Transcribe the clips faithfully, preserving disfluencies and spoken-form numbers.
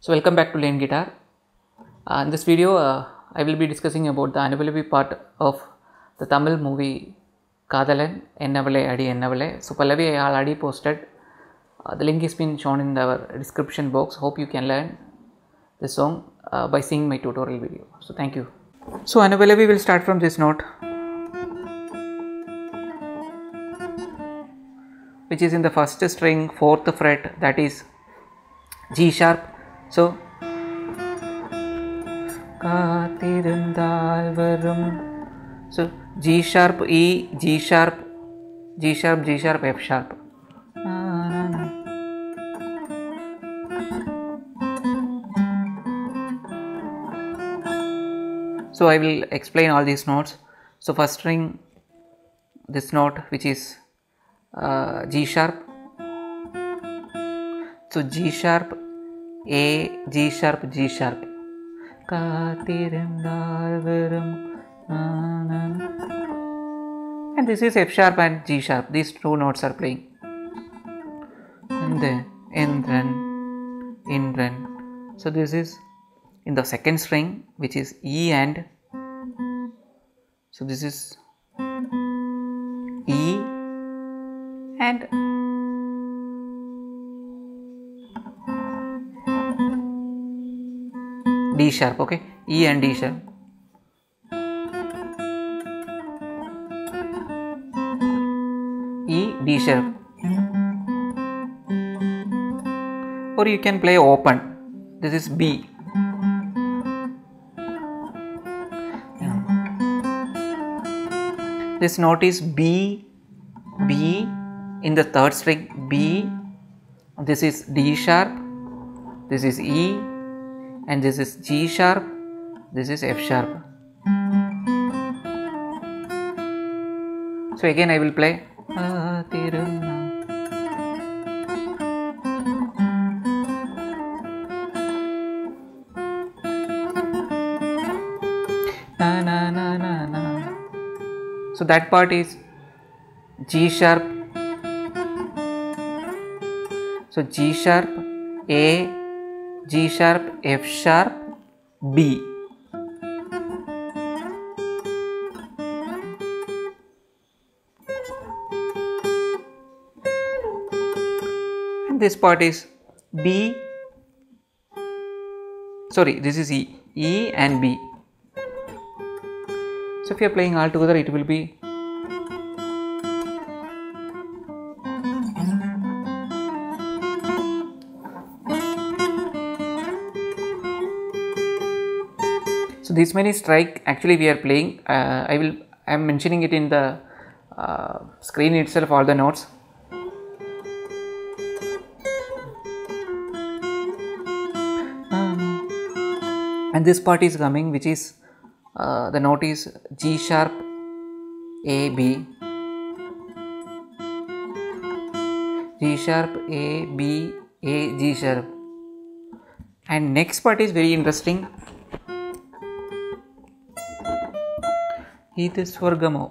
So welcome back to Lane Guitar. Uh, in this video uh, I will be discussing about the Anupallavi part of the Tamil movie Kadalan Ennavale Adi Ennavale. So Pallavi I already posted, uh, the link is been shown in the description box. Hope you can learn this song uh, by seeing my tutorial video. So thank you. So Anupallavi will start from this note, which is in the first string, fourth fret, that is G sharp. So காத்திருந்தால் வரும். So G sharp, E, G sharp, G sharp, G sharp, F sharp. So I will explain all these notes. So first string, this note which is uh, G sharp. So G sharp, A, G sharp, G sharp. And this is F sharp and G sharp. These two notes are playing. And then Indran, Indran. So this is in the second string, which is E and. So this is E and D sharp, okay, E and D sharp. E, D sharp. Or you can play open. This is B. This note is B, B in the third string, B. This is D sharp. This is E. And this is G sharp, this is F sharp. So again I will play. Na na na na na. So that part is G sharp. So G sharp, A, G sharp, F sharp, B. And this part is B. Sorry, this is E. E and B. So if you are playing all together, it will be. So this many strike actually we are playing. Uh, I will I am mentioning it in the uh, screen itself, all the notes. Um, and this part is coming, which is uh, the note is G sharp, A, B, G sharp, A, B, A, G sharp. And next part is very interesting. It is Swargamo.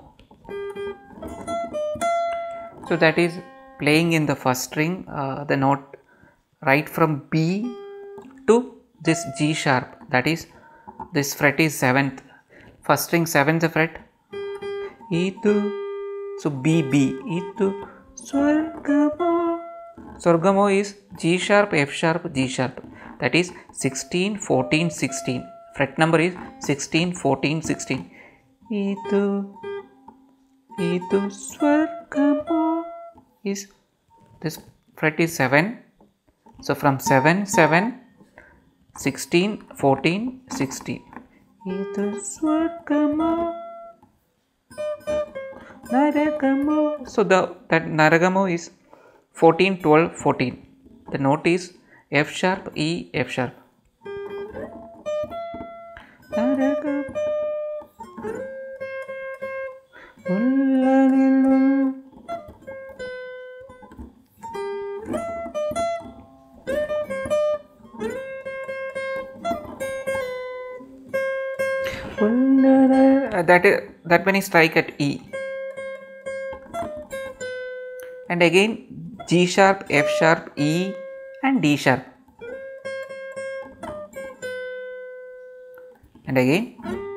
So that is playing in the first string, uh, the note right from B to this G sharp, that is this fret is seventh, first string seventh fret. Itu, so B, B, Itu Swargamo. Swargamo is G sharp, F sharp, G sharp, that is sixteen, fourteen, sixteen. Fret number is sixteen, fourteen, sixteen. Itu, itu Swargamo is, this fret is seven. So from seven, seven, sixteen, fourteen, sixteen. Itu Swargamo, Naragamo. So the that Naragamo is fourteen, twelve, fourteen. The note is F sharp, E, F sharp. Naragamo. Uh, that is that many strike at E. And again G sharp, F sharp, E and D sharp. and again.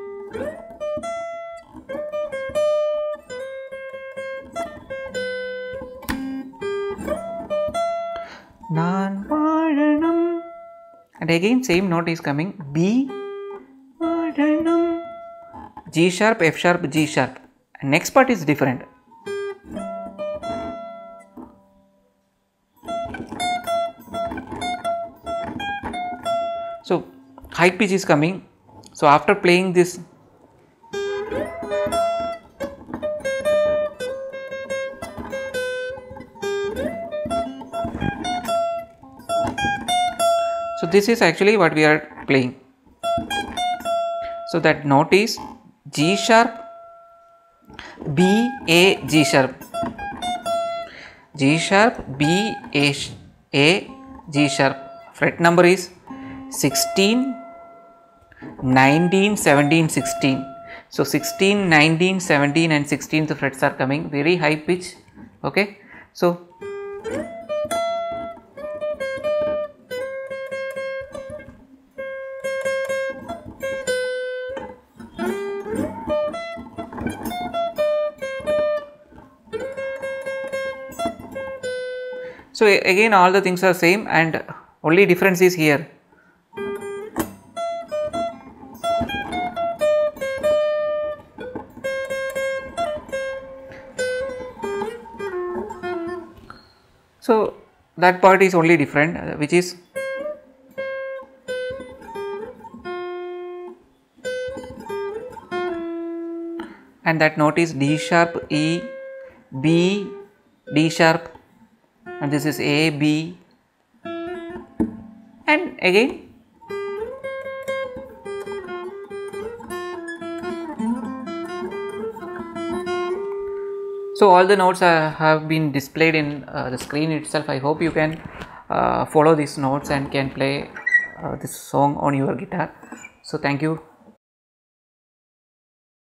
Naan vaazhanam, and again same note is coming, B vaazhanam, G sharp, F sharp, G sharp, and next part is different. So high pitch is coming. So after playing this, so this is actually what we are playing. So that note is G sharp, B, A, G sharp, G sharp, B, A, A, G sharp. Fret number is sixteen, nineteen, seventeen, sixteen. So sixteen, nineteen, seventeen and sixteenth frets are coming, very high pitch. Okay. So So again all the things are same and only difference is here. So that part is only different, uh, which is and that note is D sharp, E, B, D sharp, and this is A, B, and again so all the notes are, have been displayed in uh, the screen itself. I hope you can uh, follow these notes and can play uh, this song on your guitar. So thank you.